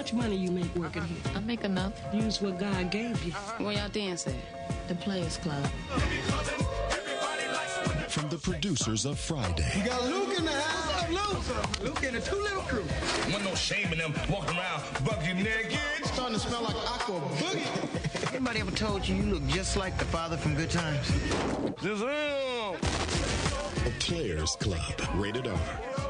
much money you make working here? I make enough. Use what God gave you. Where y'all dance at? The Players Club. From the producers of Friday. You got Luke in the house. Luke. Luke and the Two Little Crew. Wasn't no shame in them walking around bucket naked. It's starting to smell like aqua boogie. Anybody ever told you look just like the father from Good Times? The Players Club. Rated R.